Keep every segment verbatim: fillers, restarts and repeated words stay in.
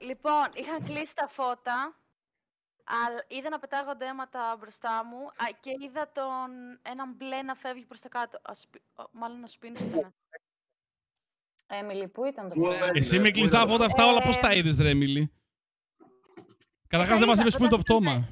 Λοιπόν, είχαν κλείσει τα φώτα. Αλλά είδα να πετάγονται αίματα μπροστά μου α, και είδα τον έναν μπλε να φεύγει προς τα κάτω. Ασπι... Μάλλον ο Σπίνος ήταν. Έμιλι, πού ήταν το Πού- Εσύ με κλειστά φώτα αυτά όλα πώς τα είδες, ρε Έμιλι? Καταρχάς δεν μας είπες που είναι το πτώμα.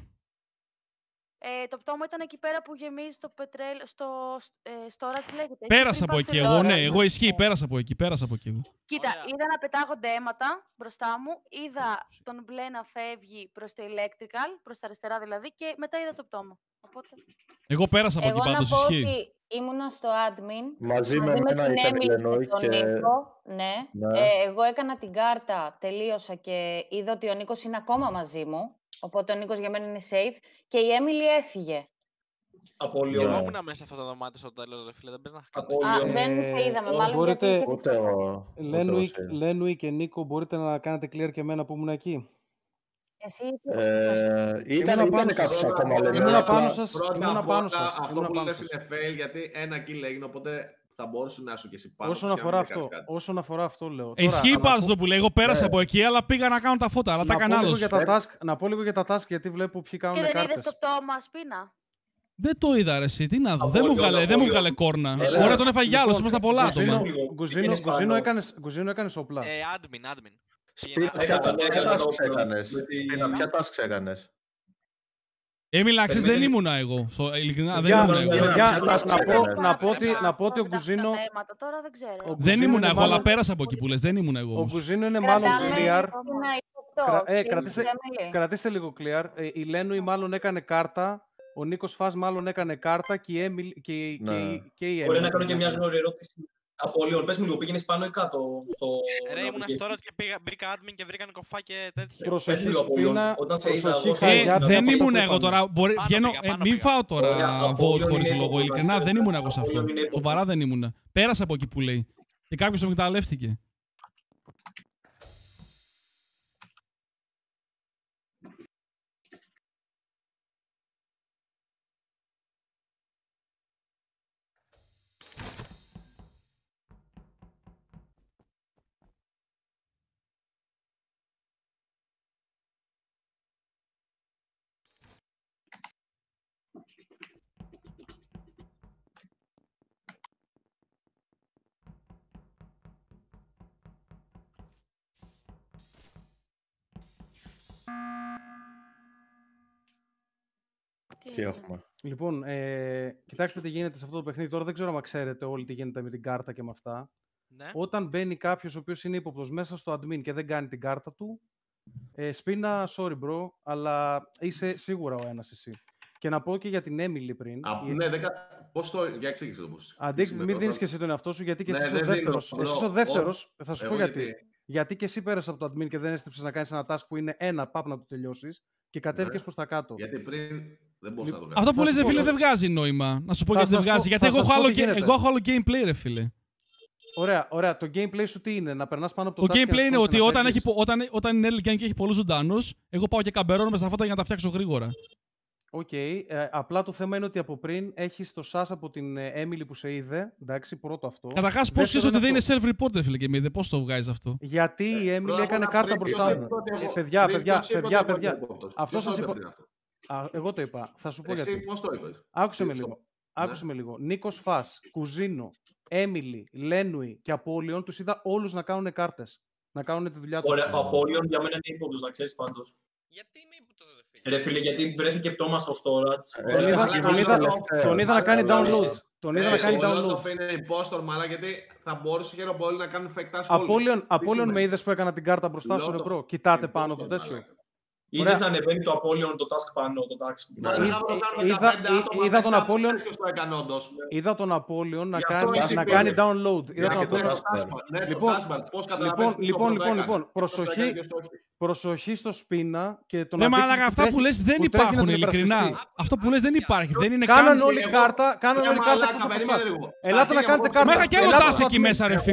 Ε, το πτώμα ήταν εκεί πέρα που γεμίζει το πετρέλαιο, στο ε, storage λέγεται. Πέρασα από εκεί εγώ, ναι. Εγώ ισχύει, Ναι. πέρασα από εκεί, πέρασα από εκεί εγώ. Κοίτα, Ωραία. είδα να πετάγονται αίματα μπροστά μου, είδα τον μπλε να φεύγει προς το electrical, προς τα αριστερά δηλαδή, και μετά είδα το πτώμα. Οπότε... Εγώ πέρασα από Εγώ εκεί να πάντως, πω ισχύει. ότι ήμουνα στο admin. Μαζί με Μαζί με εμένα την ήταν η Έμιλι Λενόη και τον και... Νίκο. Ναι. Ναι. Ε, εγώ έκανα την κάρτα, τελείωσα και είδα ότι ο Νίκος είναι ακόμα μαζί μου. Οπότε ο Νίκος για μένα είναι safe. Και η Έμιλι έφυγε. Απόλυον. Ναι. Εγώ ήμουν μέσα σε αυτό το δωμάτιο στο τέλος, ρε φίλε. Δεν πες να κάνω. Α, Απόλυον. δεν σε είδαμε, Ε, μάλλον μπορείτε- γιατί είχε Ούτε κλειστά ο... φώτα. ούτε ο Λένουι, Σέλ. Λένουι και Νίκο, μπορείτε να κάνετε clear και εμένα που ήμουν εκεί. Εσύ Ε, ήταν Ήμουνα πάνω ήταν κάποιος σας. ακόμα, Λενόη. Ήμουνα απλά- πάνω σας. Πρώτα ήμουνα απ' πάνω όλα, σας, αυτό ήμουνα που πάνω λες σας. είναι fail, γιατί ένα kill έγινε, οπότε θα μπορούσε να σου και εσύ πάνω. Όσον τους και να αφορά μην έκανες αυτό, κάτι. όσον αφορά αυτό λέω. Ε, Ισχύει Τώρα, να πάντως πω- το που λέει. Εγώ πέρασα Ναι. από εκεί, αλλά πήγα να κάνω τα φώτα. Αλλά τα να πω έκανα λίγο άλλος. για τα task, να πω λίγο για τα task, γιατί βλέπω ποιοι Και κάνουν δεν είδες κάρτες. το πτώμα, Σπίνα. Δεν το είδα, ρε εσύ. Τι να δω. Δεν μου Απόλυον, βγάλε, δεν μου απόλυον. βγάλε κόρνα. Έλα. Ωραία, τον έφαγε άλλος. Ήμασταν πολλά Γκουζίνο, άτομα. Λίγο. Γκουζίνο, Πήγαινες Γκουζίνο πάνω. έκανες, Γκουζίνο έκανες όπλα. Ε, admin, admin. Σπίνα, Πήγαινα- ποια Έκανα- ποια έκανα tasks το- έκανες? με τη- Σπίνα, ποια tasks έκανες? Έμιλα, ξέρεις, δεν Περιμένει. ήμουνα εγώ. Στο- Ειλικρινά, δεν Παιδιά, ήμουνα Ήμουνα εγώ. εγώ. παιδιά, Ποια να task πω- έκανες? να πω ότι- να πω ότι ο Μετά Γκουζίνο... τα αίματα, τώρα δεν ξέρω. ο Δεν Γκουζίνο ήμουν είναι εγώ, αλλά μάλλον- πέρασα από εκεί που λες. Δεν ήμουν εγώ. Ο όμως. Γκουζίνο είναι μάλλον Κρατάμε clear. ένα ύποπτο. Κρα- ε, Την κρατήστε- Έμιλι. Κρατήστε λίγο clear. Ε, η Λένουι μάλλον έκανε κάρτα. Ο Νίκος Φας μάλλον έκανε κάρτα και η Έμιλι. Και, η- και, Ναι. η- και η Μπορεί Έμιλι. να κάνω και μια γνώρη ερώτηση. Απόλυον. Πες μου λίγο, πήγαινες πάνω ή κάτω στο... Ρε, ήμουν navigation? στο και πήγα, βρήκα admin και βρήκαν κοφά και τέτοιο. Προσοχή Πες μου, Απόλλων, Σπίνα, όταν σε είδα προσοχή εγώ, Χαγιά, Ε, θα δεν πω ήμουν το εγώ είπαμε. τώρα. Μπορεί, Πάνω βγαίνω, πήγα, ε, πάνω μην πήγα. φάω τώρα Ωραία, vote Απόλλων χωρίς είναι λόγο. ύποπτο, Ειλικρινά να δεν ήμουν εγώ σε αυτό. Απόλλων είναι ύποπτο. Σοβαρά δεν ήμουν. Πέρασα από εκεί που λέει. Και κάποιος το εκμεταλλεύτηκε. Τι έχουμε? Λοιπόν, ε, κοιτάξτε τι γίνεται σε αυτό το παιχνίδι. Τώρα δεν ξέρω αν ξέρετε όλοι τι γίνεται με την κάρτα και με αυτά. Ναι. Όταν μπαίνει κάποιο ο οποίο είναι ύποπτος μέσα στο admin και δεν κάνει την κάρτα του, ε, Σπίνα, sorry bro, αλλά είσαι σίγουρα ο ένας εσύ. Και να πω και για την Έμιλι πριν. Α, η- ναι, δεν κα- πώς το... Για εξήγησε το πώς. Αντί, τι μην σημαίνει δίνει αυτό. και εσύ τον εαυτό σου, γιατί και Ναι, εσύ είσαι ο δεν δίνω, δεύτερο. bro. Εσύ ο δεύτερο, θα σου πω Εγώ γιατί. γιατί. Γιατί και εσύ πέρασε από το admin και δεν έστρεψε να κάνει ένα task που είναι ένα, πάπ να το τελειώσει και κατέβηκε Ναι. προ τα κάτω. Γιατί πριν δεν μπορούσα να το Αυτό κάνω. που Θα λες, σου ρε πω, φίλε, θα δεν σου- βγάζει νόημα. Να σου πω Θα γιατί δεν σας πω- βγάζει. Γιατί θα εγώ σας έχω πω άλλο τι ga- γίνεται. εγώ έχω άλλο gameplay, ρε φίλε. Ωραία, ωραία. Το gameplay σου τι είναι, να περνά πάνω από το Το task και gameplay να είναι σκοτώσεις ότι να όταν, φεύγεις. έχει, πο- όταν, όταν είναι early game και έχει πολλούς ζωντανούς, εγώ πάω και καμπερώνω με στα φώτα για να τα φτιάξω γρήγορα. Οκ. Okay. Ε, απλά το θέμα είναι ότι από πριν έχει το σας από την Έμιλι που σε είδε. Εντάξει, πρώτο αυτό. Καταρχάς, πώς ξέρεις Δεύτερον ότι δεν αυτό. είναι self-report, ρε φίλε, και μη, πώς το βγάζεις αυτό. Γιατί η Έμιλι Πρώτα απ' έκανε όλα, κάρτα πριν μπροστά ποιος μου. είπε ότι Ε, εγώ- παιδιά, πριν παιδιά, ποιος είπε παιδιά, ότι εγώ παιδιά. είμαι υπόπτος. Αυτό Ποιος σας το είπε είπα. πριν αυτό? Α, εγώ το είπα. Θα σου πω Εσύ γιατί. πώς το είπες? Άκουσε με Στο- λίγο. Άκουσε με λίγο. Νίκος Φας, Κουζίνο, Έμιλι, Λένουι και Απόλλιον τους είδα όλους να κάνουν κάρτες. Να κάνουν τη δουλειά τους. Ωραία, ο Απόλλιον για μένα είναι ύποπτος, να ξέρεις πάντως. Γιατί είμαι ύποπτος, ρε φίλε. Ρε φίλε, γιατί βρέθηκε πτώμα στο storage. Ε, Τον είδα, καλά, τον είδα, τελευταίο. τον είδα να κάνει Καλά, download. καλά. Τον είδα να κάνει Ο download. Λότοφ είναι impostor, μαλά, γιατί θα μπορούσε χαίρο πολύ να κάνουν fake task όλοι. Απόλλιον, Τι Απόλλιον με σημαίνει? είδες που έκανα την κάρτα μπροστά σου, ρε Lot of μπρο. Κοιτάτε impostor, πάνω το τέτοιο. μαλάκα. Είδες Ωραία. να ανεβαίνει το Απόλλιον το task πάνω, το task. Μα Είδα- να το κάνουν είδα- δεκαπέντε είδα- άτομα είδα τον μέσα, Απόλλιον- ποιος το έκανε όντως. Είδα τον Απόλλιον να Γι' αυτό κάνει, εσύ να είπες. κάνει download. Είδα Για τον και το Απόλλιον. taskbar. Ναι, το Λοιπόν, taskbar. Πώς καταλαβαίνεις λοιπόν, ποιος λοιπόν, το λοιπόν, έκανε. λοιπόν, Ποιος το προσοχή. έκανε, ποιος το όχι. Προσοχή στο Σπίνα και τον Ναι, αντίκτυπο μαλάκα, που αυτά τρέχει- που λες δεν που τρέχει να υπάρχουν, τον ειλικρινά. υπερασπιστεί. Αυτό που λες δεν υπάρχει. Δεν είναι Κάναν καν. όλη Εγώ- κάρτα, κάναν Ρε όλη κάρτα μαλάκα, εκτός από περίμενε εσάς. λίγο. Ελάτε να Στα κάνετε χίλια κάρτα. Μέχρι και άλλο Ελάτε τάση στο εκεί admin. μέσα, ρε Εγώ- φίλε.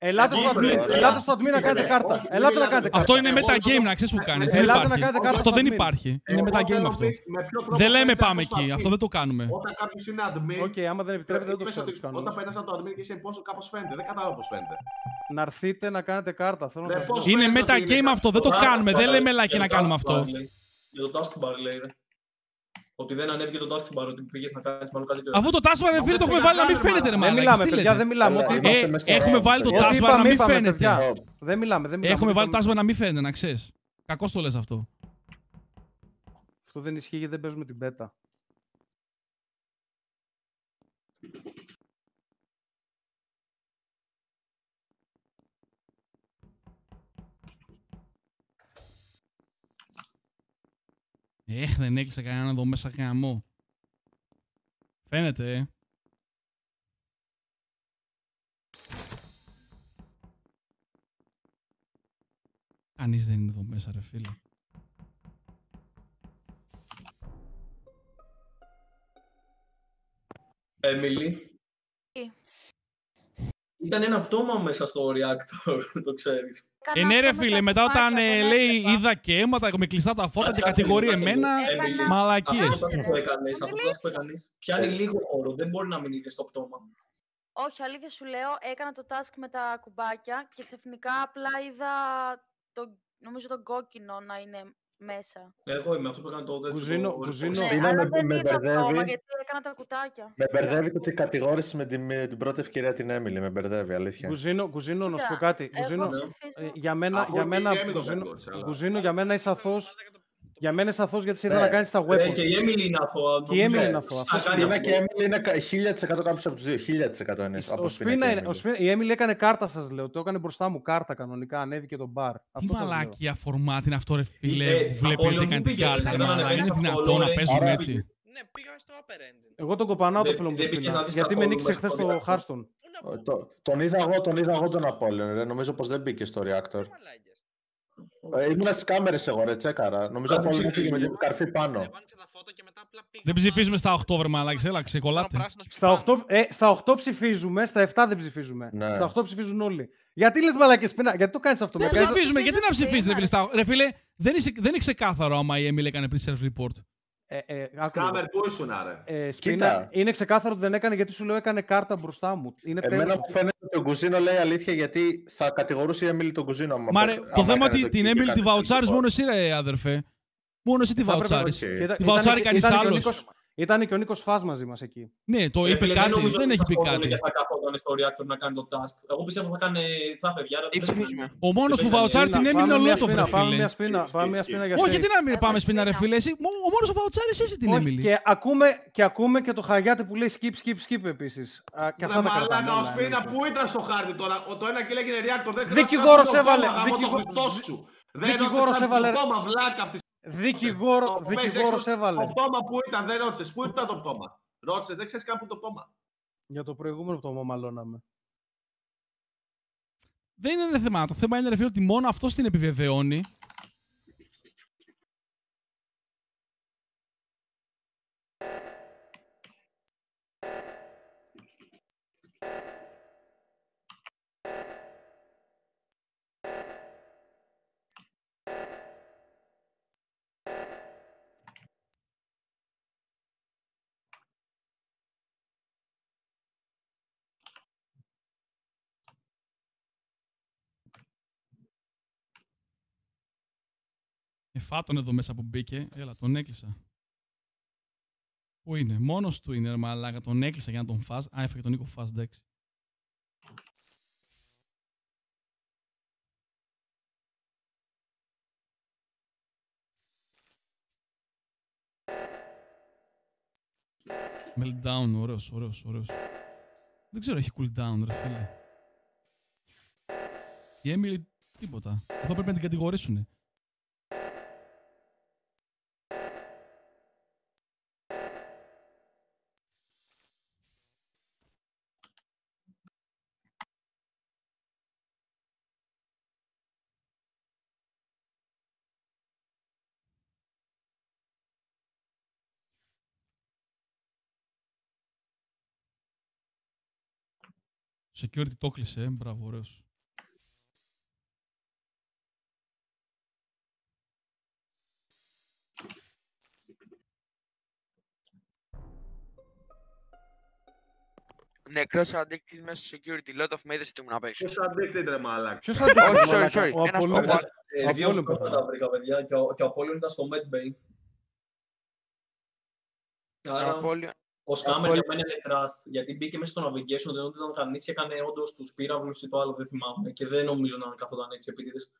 Ελάτε στο admin, ελάτε στο admin να κάνετε κάρτα. Ελάτε να κάνετε κάρτα. Αυτό είναι metagame, να ξέρεις που κάνεις. Δεν Ελάτε να υπάρχει. κάνετε κάρτα Αυτό στο δεν admin. υπάρχει. Είναι Εγώ metagame θέλω αυτό. να πεις με ποιο τρόπο Δεν λέμε φαίνεται πάμε αυτό στο εκεί. admin. Αυτό δεν το κάνουμε. Όταν κάποιος είναι admin, Οκ, άμα δεν επιτρέπετε δεν το είπες ξέρω ότι τους κανόνες. όταν περνάς από το admin και είσαι imposter, κάπως φαίνεται. Δεν κατάλαβα πώς φαίνεται. Να έρθετε να κάνετε κάρτα. Θέλω να Ναι, σας πώς πω. Είναι φαίνεται ότι metagame είναι αυτό. Δεν το taskbar, κάνουμε. Δεν λέμε λάκι για να το κάνουμε taskbar, αυτό. λέει. Για το taskbar λέει. ρε. Ότι δεν ανέβηκε το taskbar, ότι πήγες να κάνεις μάλλον κάτι τέτοιο. Αφού το taskbar ρε φίλε το έχουμε βάλει να μην φαίνεται ρε Δεν μαλάκα. μιλάμε, Τι παιδιά, λέτε? δεν μιλάμε. Έλα, Ό,τι είμαστε είπα- Ε, μες στο έχουμε round, βάλει το παιδιά. ό,τι taskbar να είπαμε, μην είπαμε, φαίνεται. παιδιά. Δεν μιλάμε, δεν μιλάμε. Έχουμε δεν βάλει είπαμε. taskbar να μην φαίνεται, να ξέρεις. Κακώς το λες αυτό. Αυτό δεν ισχύει γιατί δεν παίζουμε την beta. Έχ, δεν έκλεισε κανέναν εδώ μέσα γαμό. Φαίνεται, ε. Κανείς δεν είναι εδώ μέσα, ρε φίλε. Έμιλι. Τι? Ήταν ένα πτώμα μέσα στο reactor, το ξέρεις. Ε, ναι, ρε φίλε, μετά όταν ε, λέει είδα και αίματα με κλειστά τα φώτα και κατηγορεί εμένα, Έμιλι, μαλακίες. Αυτό το task που έκανες, αυτό το task που έκανες, πιάνει λίγο χώρο, δεν μπορεί να μην είδε στο πτώμα. Όχι, αλήθεια σου λέω, έκανα το task με τα κουμπάκια και ξαφνικά απλά είδα το, νομίζω τον κόκκινο να είναι μέσα. Εγώ είμαι αυτό που έκανε το τέτοιο. Κουζίνο, το- κουζίνο. Ναι, Είναι αλλά με- δεν με είδα μπερδεύει. ακόμα γιατί έκανα τα κουτάκια. Με μπερδεύει και ότι κατηγόρησε με την, με την πρώτη ευκαιρία την Έμιλι. Με μπερδεύει, αλήθεια. Κουζίνο, κουζίνο, να σου πω Κοίτα, κάτι. εγώ Κουζίνο, ψηφίζω. ε, για μένα, Αφού για και μένα, η Έμιλι το κουζίνο, κατηγόρησε, αλλά- κουζίνο, για μένα είσαι αθώος. Για μένα είσαι αθώος γιατί σε είδα Ναι. να κάνεις τα Ε, weapons. και η Έμιλι είναι αθώα. Και η Έμιλι νομίζω. είναι αθώα. Θα Αυτό κάνει Είναι αυτό. και η Έμιλι είναι κα- χίλια τοις εκατό κάποιος από τους δύο. χίλια τοις εκατό είναι από Ο Σπίνα και Σπίνα η είναι, ο Έμιλι. Σπίνα, η Έμιλι έκανε κάρτα, σας λέω. Το έκανε μπροστά μου κάρτα κανονικά, ανέβηκε το μπαρ. Τι Αυτό σας λέω. μαλάκια φορμάτι είναι αυτό, ρε φίλε, Ε, που βλέπετε Απόλλων, κάνει πού την πήγες, κάρτα. εδώ να μαλάκα. ανεβαίνεις Είναι αυτό, δυνατό να ρε. παίζουμε Άρα- έτσι. Ναι, πήγα στο Upper Engine. Εγώ τον κοπανάω το Δεν- φίλο μου δεν το πήγες Σπίνα. να δεις Γιατί με καθόλου νίξε μέσα χθε στο στο reactor. Χάρστον. Πού να Ε, πω, το- Τον είδα εγώ, τον είδα εγώ τον Απόλλων, ρε. Νομίζω πως δεν μπήκε στο reactor. μαλάκες. Ε, ήμουνα στις κάμερες εγώ, ρε, τσέκαρα. Νομίζω Κάτι ο Απόλλων έφυγε με ψηφίζουμε. την καρφή πάνω. Εγώ άνοιξα τα φώτα και μετά απλά πήγα. Δεν ψηφίζουμε στα οκτώ, βρε μαλάκες, έλα, ξεκολλάτε. Στα οκτώ, ε, στα οκτώ ψηφίζουμε, στα επτά δεν ψηφίζουμε. Ναι. Στα οκτώ ψηφίζουν όλοι. Γιατί λες μαλακές Σπίνα, γιατί το κάνεις αυτό. Δεν με κάνεις- ψηφίζουμε, γιατί να ψηφίζουμε ψηφίζεις, ρε φίλε. ένα, στα- Ρε φίλε, δεν είναι- δεν είναι ξεκάθαρο άμα η Έμιλι έκανε πριν self-report. Ε, ε, άκου λίγο. Κάμερ, πού ήσουν, ρε. Ε, Σπίνα, Κοίτα. είναι ξεκάθαρο ότι δεν έκανε γιατί σου λέω έκανε κάρτα μπροστά μου. Είναι Εμένα τέλος. μου φαίνεται ότι ο Κουζίνο λέει αλήθεια γιατί θα κατηγορούσε η Έμιλι τον Κουζίνο. άμα Μα ρε, παί- το άμα θέμα έκανε ότι το την και Έμιλι τη έκανε βαουτσάρεις self-report. μόνο εσύ, ρε αδερφέ. Μόνο εσύ τη Θα έπρεπε να- βαουτσάρεις. οκ. Κοίτα, Τη ήταν βαουτσάρει και- κανείς ήταν και ο άλλος. Νίκος- Ήταν και ο Νίκος Φας μαζί μας εκεί. Ναι, το Ρε είπε φίλε, κάτι, νομίζω δεν ότι έχει θα πει σκότωνε κάτι. Και θα καθόταν στο reactor να κάνει το task. Εγώ πιστεύω θα, κάνε, θα φεύγει. Άρα Τι δεν ψηφίζουμε. Ο μόνος που Σπίνα, βαουτσάρει την Σπίνα, Έμιλι είναι πάμε ο μια Λότοφ, σπίνα, ρε Πάμε φίλε. μια σπίνα, πάμε μια σπίνα για Όχι, safe. γιατί να μην Πάμε πάμε σπίνα, ρε σπίνα. φίλε. Εσύ, μο- ο μόνος που βαουτσάρεις εσύ την Όχι, Έμιλι. και ακούμε, και ακούμε και το Χαγιάτη που λέει skip, skip, skip επίσης. Α, και Ρε αυτά τα κρατάμε μαλάκα, ο όλα, Σπίνα εννοείται. που ήταν στο χάρτη τώρα. Ο- Το ένα κιλό έγινε reactor. Δεν Δικηγόρος κρατάς έβαλε, το πτώμα, γαμώ το δικηγό- Χριστό σου. Δεν δικηγόρος ρώτησες έβαλε, το ρε. πτώμα, βλάκα αυτή. Δικηγόρο, Το πες δικηγόρος έξω, έβαλε. Το πτώμα που ήταν, δεν ρώτησες. Πού ήταν το πτώμα. Ρώτησες, δεν ξέρεις καν που το πτώμα. Για το προηγούμενο πτώμα μαλώναμε. Δεν είναι θέμα. Το θέμα είναι, ρε φίλε, ότι μόνο αυτός την επιβεβαιώνει. Εφάτον εδώ μέσα που μπήκε. Έλα, τον έκλεισα. Πού είναι, μόνος του είναι, ρε μαλάκα. Τον έκλεισα για να τον φας. Α, έφαγε τον Νίκο Φας, εντάξει. Meltdown, ωραίος, ωραίος, ωραίος. Δεν ξέρω, έχει cooldown, ρε φίλε. Η Έμιλι, τίποτα. Εδώ πρέπει να την κατηγορήσουνε. Security το κλείσε, ε. Μπράβο, ωραίος. Νεκρός addicted μέσα στο security. Lot of me είδες τι ήμουν απ' έξω. Ποιος addicted ρε μαλάκα. Ποιος addicted, Όχι, sorry, μαλάκα? sorry. Ο Ένας Απόλλων- Απόλλων- Ε, ο Δύο Απόλλων πράγματα πεθάνει. τα βρήκα, παιδιά. Και ο, και ο Απόλλων ήταν στο Medbay. Άρα, Απόλλων- ο Scammer Απόλλων- για μένα είναι trust. Γιατί μπήκε μέσα στο navigation, δεν ήταν κανείς και έκανε όντως τους πύραυλους ή το άλλο, δεν θυμάμαι. Και δεν νομίζω να καθόταν έτσι επίτηδες.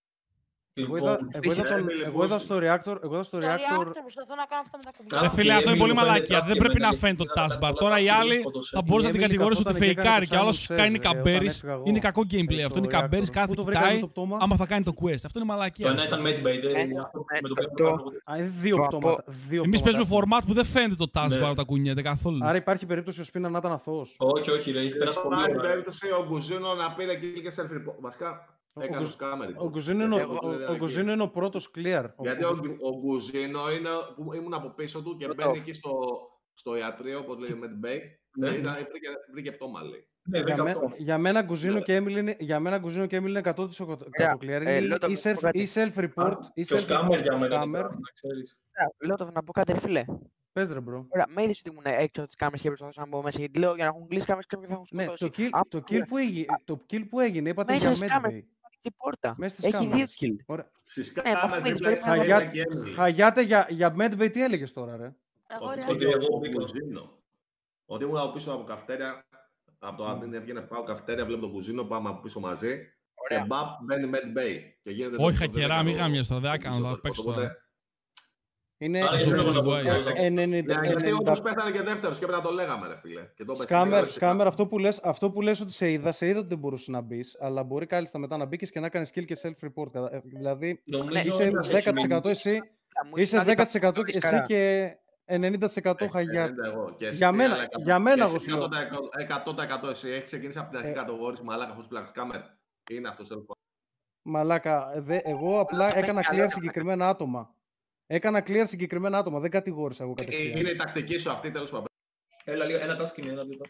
Εγώ είδα, Λοιπόν, εγώ είδα, τον, Emily εγώ είδα Bullshit. στο reactor, εγώ είδα στο Το reactor, reactor προσπαθώ να κάνω αυτό με τα κουμπιά. Άρα, Ρε φίλε, και αυτό είναι Emily πολύ μου φαίνεται μαλακία. trust Δεν και πρέπει εμένα, να φαίνεται το γιατί ήταν taskbar. πολλά Τώρα οι task άλλοι σκότωσε. θα μπορούσε Η να την Emily κατηγορήσουν ότι καθόταν και έκανε φεϊκάρει το και άλλο Simon κάνει Says, ρε, καμπέρι. όταν έφυγα εγώ, Είναι κακό ε, gameplay στο αυτό. Είναι reactor. καμπέρι, Πού κάθε το και βρήκαμε κοιτάει το πτώμα? άμα θα κάνει το quest. Αυτό είναι Το μαλακία. ένα ήταν Medbay, δεν είναι αυτό με το οποίο το- κάνω εγώ. Α, είναι δύο Το πτώματα. δύο Εμείς πτώματα παίζουμε έχουμε. format που δεν φαίνεται το taskbar Ναι. όταν κουνιέται καθόλου. Άρα υπάρχει περίπτωση ο Σπίνα να ήταν αθώος. Όχι, όχι, ρε, έχει περάσει πολύ Υπάρχει ώρα. περίπτωση ο Γκουζίνο να πήρε kill και self-report. Βασικά, Ο έκανε Γκουζ- σκάμερ. Ο Γκουζίνο είναι ο- Εγώ- ο- ο Γκουζίνο είναι ο πρώτος clear. Ο- Γιατί ο, ο Γκουζίνο είναι που ήμουν από πίσω του και μπαίνει εκεί στο, στο ιατρείο, όπως λέει με την Bay. Ναι. Και είδα- βρήκε, βρήκε πτώμα, λέει. Ναι, Για, βρήκα μέ- αυτό. για μένα Γκουζίνο Ναι. και Έμιλ είναι, για μένα Γκουζίνο και Έμιλ είναι εκατό τοις εκατό clear. ε, Είναι λέω το ή να πω self- κάτι. ή self-report ή Και ο Scammer για μένα είναι scammer. trust, να ξέρεις. Λέω το να πω κάτι, ρε φίλε. Πες ρε μπρο. Ωραία, με είδες ότι ήμουν έξω από τις κάμερες και προσπαθούσα να μπω μέσα. Γιατί λέω για να έχουν κλείσει κάμερες κάποιοι θα έχουν Ναι, σκοτώσει. το kill, Άμα το kill που έγινε, το kill που έγινε είπατε Μέσα για στις κάμερες. Medbay. η πόρτα. Μέσα στις Έχει δύο κάμερες. kill. Ωραία. Στις Ναι, μα κάμερες αφήνεις, δίπλα πρέπει να έχει Χαγιά- ένα και Emily. Χαγιάτε για, για Medbay τι έλεγες τώρα ρε. Εγώ Ότι- ρε. Ότι ότι εγώ ο μπήκα. Γκουζίνο. Ότι ήμουν από πίσω από καυτέρια, από το admin έβγαινε πάω καυτέρια, βλέπω τον Κουζίνο, πάμε από πίσω μαζί. Και Ωραία. μπαπ μπαίνει Med Bay. Και γίνεται Όχι, το- χακερά, το- μην το- γάμιες τώρα, δεν το- θα κάνω, θα το- παίξω οπότε- τώρα. Είναι Άρα, Ζω έπρεπε με να τη το Wire. πω. ενενήντα. Ναι, γιατί όντως ενενήντα. πέθανε και δεύτερος και έπρεπε να το λέγαμε, ρε φίλε. Και το είπες Σκάμερ, εσύ, σκάμερ, αυτό που λες, αυτό που λες ότι σε είδα, σε είδα ότι δεν μπορούσε να μπει, αλλά μπορεί κάλλιστα μετά να μπήκες και να κάνεις kill και self-report. κατα- ε, Δηλαδή Νομίζω είσαι ένας έχει δέκα τοις εκατό μείνει. εσύ, Μου ήσουν είσαι αδίπα- δέκα τοις εκατό εσύ καρά. και ενενήντα τοις εκατό Ε, Χαγιάτε. ενενήντα εγώ. Και εσύ Για τι μένα- άλλα εκατό- για μένα και εγώ εσύ σου λέω. εκατό τοις εκατό εκατό τοις εκατό εσύ. Έχεις ξεκινήσει από την αρχή Ε. κατηγόρηση μαλάκα χωρίς πλάκα. Σκάμερ. Είναι αυτό τέλος πάντων. Μαλάκα, ε, δε, εγώ απλά Αυτό έκανα είναι clear καλό. συγκεκριμένα άτομα. Έκανα clear συγκεκριμένα άτομα, δεν κατηγόρησα εγώ Ε, κατευθείαν. Είναι η τακτική σου αυτή τέλος πάντων. Έλα λίγο, ένα task είναι, ένα δύο task.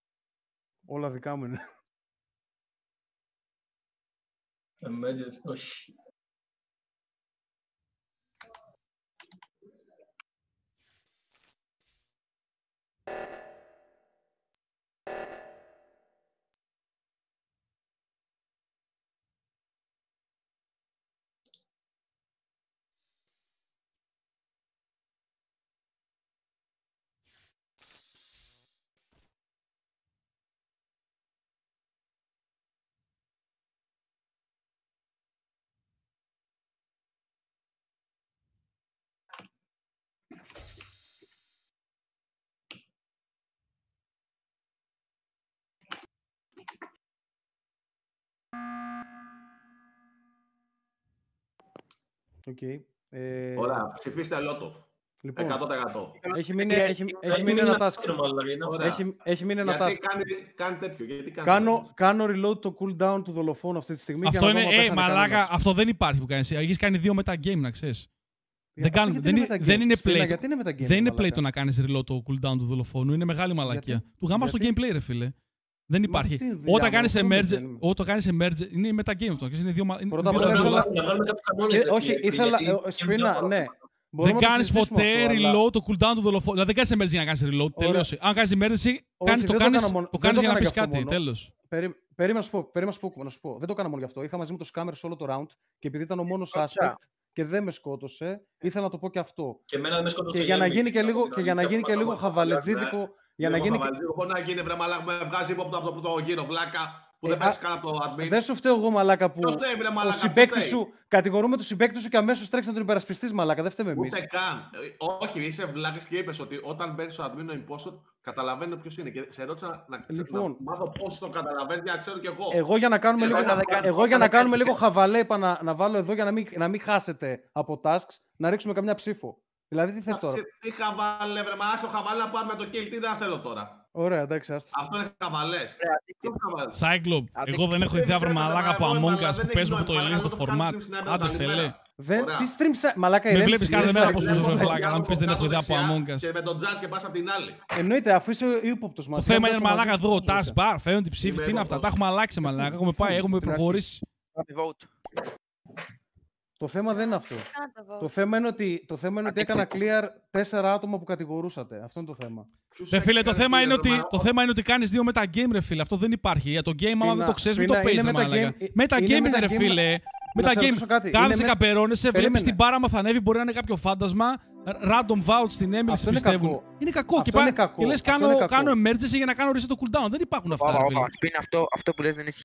Όλα δικά μου είναι. Emergency, όχι. Οκ. Ε, Ωραία, ψηφίστε Λότοφ. Λοιπόν, εκατό τοις εκατό. έχει μείνει, Ε, έχει, ε, έχει Έχει μείνει μείνει ένα ένα task. task, ρε μαλάκα, είναι αυτό. Ωραία. Έχει, έχει μείνει ένα Γιατί task. κάνει, κάνει τέτοιο, γιατί κάνει Κάνω, τέτοιο. κάνω reload το cooldown του δολοφόνου αυτή τη στιγμή. Αυτό για να είναι, δω άμα ε, πέθανε μαλάκα, κανένας. αυτό δεν υπάρχει που κάνεις. Έχεις κάνει δύο metagame, να ξέρεις. Για- Δεν, αυτό κάνουν, γιατί δεν, είναι είναι, metagame? δεν είναι Σπίνα, play. γιατί είναι metagame, Δεν είναι μαλάκα? play το να κάνεις reload το cooldown του δολοφόνου. Είναι μεγάλη μαλακία. Γιατί? Του γάμα στο Γιατί? gameplay, ρε φίλε. Δεν υπάρχει. αυτή είναι η δουλειά Όταν μου, κάνεις αυτό είναι emerge, δεν είναι. όταν κάνεις emerge, είναι metagame αυτό. Είναι δύο, μα- είναι Πρώτα δύο απ' όλα σταθερά. ήθελα- Να βάλουμε κάποιους κανόνες, Ε, ρε όχι, φίλε, ήθελα. γιατί ε, είναι Σπίνα, μια ναι. ώρα. Μπορούμε Δεν να το κάνεις συζητήσουμε ποτέ αυτό, αλλά- reload το cooldown του δολοφόνου. Δηλαδή δεν κάνεις emerge για να κάνεις reload. Ωραία. Τελείωσε. Αν κάνεις emergency, κάνεις, το δεν το κάνεις, έκανα μόνο- το δεν κάνεις το για να έκανα πεις γι' αυτό κάτι. μόνο. Τέλος. Περί- Περίμενα να σου πω, περίμενα να σου πω, να σου πω. Δεν το έκανα μόνο γι' αυτό. Είχα μαζί μου το scammer σε όλο το round και επειδή ήταν ο μόνος suspect και δεν με σκότωσε, ήθελα να το πω και αυτό. Και εμένα δεν με σκότωσε Και η για να Emily, γίνει και από λίγο, την και για να αλήθεια, γίνει και από λίγο τα- χαβαλετζίδικο. Για να γίνει. και- Μπορεί να γίνει βρε μαλάκα, με βγάζει ύποπτο από το πρώτο γύρο, βλάκα, που Ε, δεν α, πέσει καν από το admin. Δεν σου φταίω εγώ, μαλάκα, που Ποιος φταίει, βρε ο μαλάκα, συμπαίκτης ποιος σου. Κατηγορούμε τον συμπαίκτη σου και αμέσως τρέξει να τον υπερασπιστείς, μαλάκα. Δεν φταίμε εμείς. Ούτε καν. Ε, Όχι, είσαι βλάκης και είπες ότι όταν μπαίνει στο admin ο impostor, καταλαβαίνω ποιος είναι. Και σε ρώτησα να, Λοιπόν. να μάθω πώς το καταλαβαίνει για να ξέρω κι εγώ. Εγώ για να κάνουμε Εγώ λίγο, δεν κάνω- εγώ για δεν να κάνω κάνουμε λίγο κάτι. χαβαλέ, είπα να, να βάλω εδώ για να μην, να μην χάσετε από tasks, να ρίξουμε καμιά ψήφο. Δηλαδή, τι θες τώρα. Σε- Τι χαβάλε, βρε μαλάκα, στο χαβάλε να πάρουμε το kill, τι δεν θέλω τώρα. Ωραία, εντάξει, άστο. Αυτό είναι χαβαλές. Ποιο χαβαλές. Cyclope, Άντε, εγώ δεν έχω δεν ιδέα βρε ξέρω, μαλάκα από εγώ, Among αλλά Us δεν που έχει παίζουμε αυτό το νόημα, ελληνικό αλλά το εγώ το κάνω format. στην συνέντευξη Άντε τα φελέ. νημέρα. Δεν, Ωραία. τι stream σα... Μαλάκα, Με ηρέμησε, βλέπεις κάθε ηρέμησε, μέρα πως ηρέμησε. ζω, Βλέπω φλάκα, να από μου πεις δεν κάτω έχω ιδέα από δεξιά Among Us. Και με τον Τζάζ και πας απ' την άλλη. Εννοείται, αφού είσαι ύποπτος Το μας. θέμα είναι μαλάκα εδώ, taskbar, φαίνονται οι ψήφοι, Είμαι τι είναι εγώ αυτά, πώς. τα έχουμε αλλάξει μαλάκα, έχουμε πάει, έχουμε προχωρήσει. Happy vote. Το θέμα δεν είναι αυτό. Κάντε vote. Το θέμα είναι ότι, το θέμα είναι ότι έκανα clear τέσσερα άτομα που κατηγορούσατε. Αυτό είναι το θέμα. Ρε φίλε, το θέμα είναι ότι, το θέμα είναι ότι κάνεις δύο metagame, ρε φίλε. Αυτό δεν υπάρχει. Για το game, άμα δεν το ξέρεις, μην το παίζεις, ρε μαλάκα. Metagame είναι, ρε φίλε. Metagame. Κάθεσαι, καπερώνεσαι, βλέπεις την μπάρα, άμα θα ανέβει, μπορεί να είναι κάποιο φάντασμα. Random vouch στην Emily, σε πιστεύουν. Είναι κακό. Και λες κάνω emergency για να κάνω reset το cooldown. Δεν υπάρχουν αυτά. Αυτό που λες δεν είναι